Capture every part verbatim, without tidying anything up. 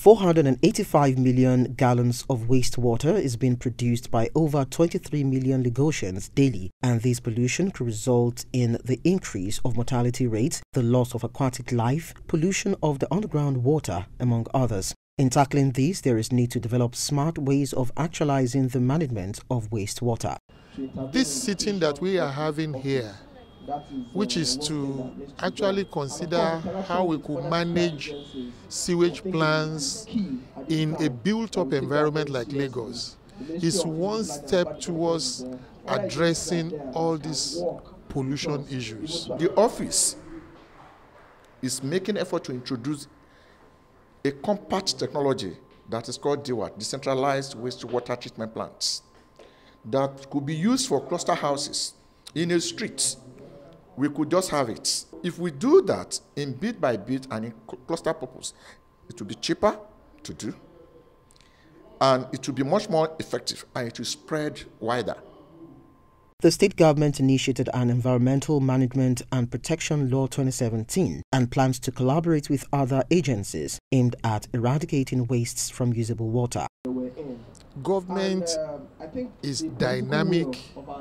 four hundred eighty-five million gallons of wastewater is being produced by over twenty-three million Lagosians daily, and this pollution could result in the increase of mortality rates, the loss of aquatic life, pollution of the underground water, among others. In tackling this, there is need to develop smart ways of actualizing the management of wastewater. This sitting that we are having here, which is to actually consider how we could manage sewage plants in a built-up environment like Lagos, is one step towards addressing all these pollution issues. The office is making effort to introduce a compact technology that is called D W A T, Decentralized Wastewater Treatment Plants, that could be used for cluster houses in a street. We could just have it. If we do that in bit by bit and in cluster purpose, it will be cheaper to do, and it will be much more effective, and it will spread wider. The state government initiated an Environmental Management and Protection Law twenty seventeen and plans to collaborate with other agencies aimed at eradicating wastes from usable water. Government is dynamic.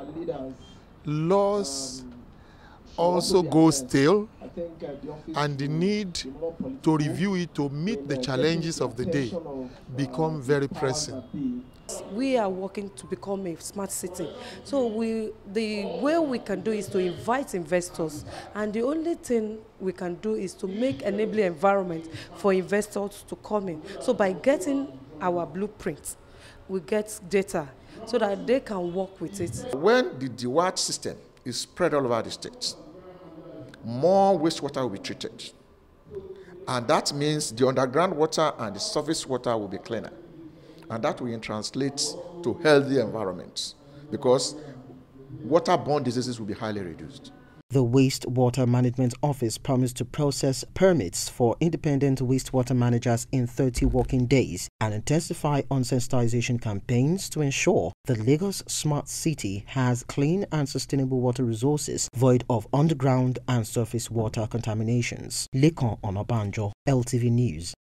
Laws also go stale, and the need to review it to meet the challenges of the day become very pressing. We are working to become a smart city. So we, the way we can do is to invite investors, and the only thing we can do is to make enabling environment for investors to come in. So by getting our blueprint, we get data so that they can work with it. When the D W A T system is spread all over the state, more wastewater will be treated. And that means the underground water and the surface water will be cleaner. And that will translate to healthy environments, because waterborne diseases will be highly reduced. The Wastewater Management Office promised to process permits for independent wastewater managers in thirty working days and intensify unsensitization campaigns to ensure the Lagos Smart City has clean and sustainable water resources void of underground and surface water contaminations. Lekan Onabanjo, L T V News.